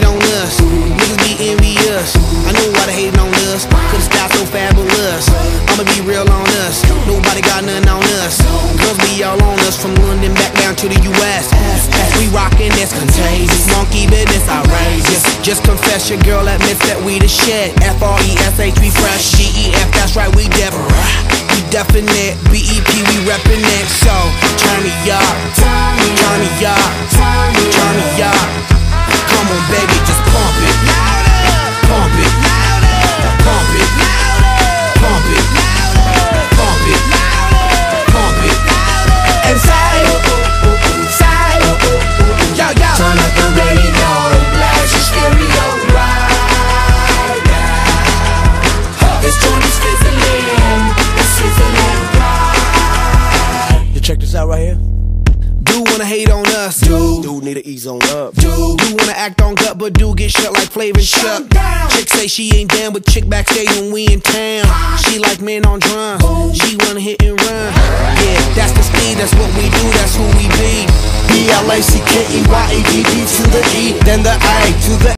on us, niggas be envious. I know why they hating on us, cause the style so fabulous. I'ma be real on us, nobody got nothing on us. Girls be all on us, from London back down to the US. We rockin', that's contagious, monkey business outrageous. Just confess your girl admits that we the shit. F-R-E-S-H, we fresh. G-E-F, that's right, we definite. B-E-P, we reppin' it. So, turn me up, turn me up, turn me up. Come on baby, just pump it, pump it, pump it, pump it, pump it, pump it. And say, yo, yo. Turn up the radio, blast your stereo right now. This joint is sizzling, it's sizzling right. You check this out right here. Do wanna hate on us, Dude need to ease on up. do wanna act on gut, but do get shut like Flavor Chuck. Chick say she ain't down, but chick backstage when we in town. She like men on drum, she wanna hit and run. Yeah, that's the speed, that's what we do, that's who we be. B-L-A-C-K-E-Y-A-D-D to the E, then the I to the